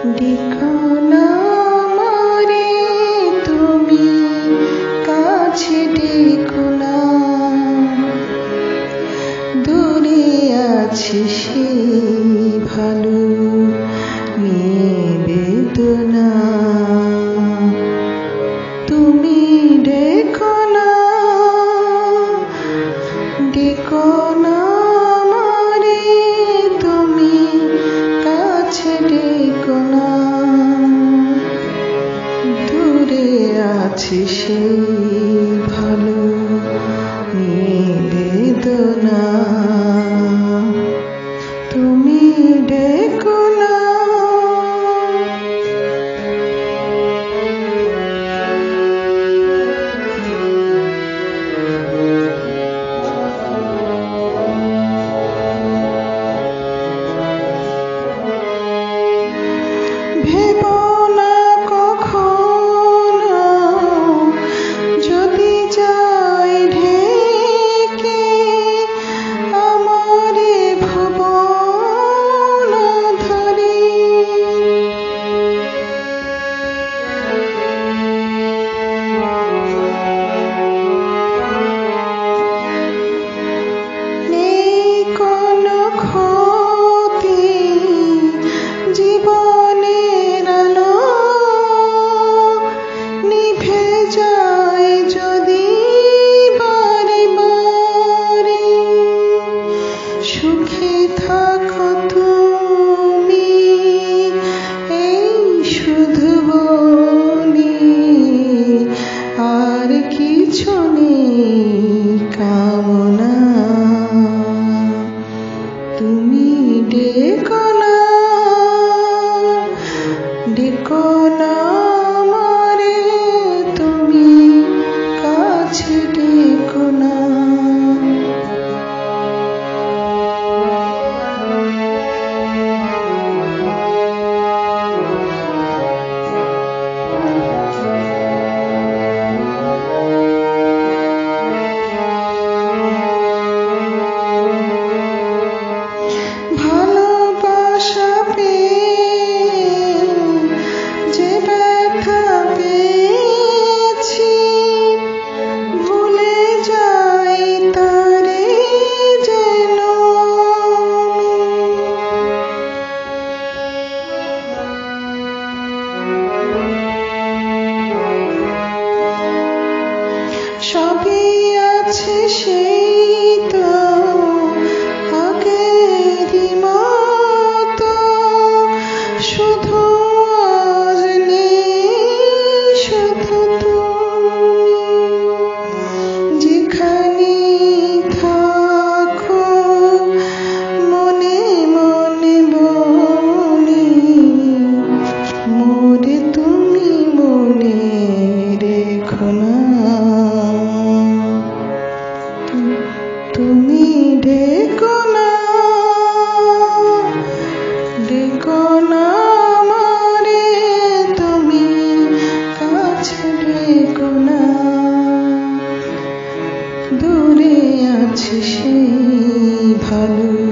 ডেকো না আমারে তুমি, কাছে ডেকো না, দূরে আছে সেই ভালো নিবেদনা। তুমি ডেকো না, ডেকো না আমারে তুমি, কাছে ডেকো না, দূরে আছে সেই ভালো নিবেদনা। তুমি ডেকো না। ভেবো না কখনো যদি যাই ঢেকে আমারে ভুবন ধরে। নেই কোনো ক্ষতি জীবনের আলো নিভে যায় যদি বারে বারে। সুখে থাকো তুমি এই শুধু বলি, আর কিছু নেই কামনা। তুমি ডেকো না, ডেকো না আমারে তুমি, কাছে ডেকো না। ভালোবাসা পেয়ে যে ব্যথা পেয়েছি, ভুলে যাই তারে যেন সবই আছে সেই তো আগেরই মতো, শুধু আজ নেই শুধু তুমি। যেখানে থাকো মনে মনে বলি, মোরে তুমি মনে রেখো না। তুমি ডেকো না, ডেকো না আমারে তুমি, কাছে ডেকো না, দূরে আছে সেই ভালো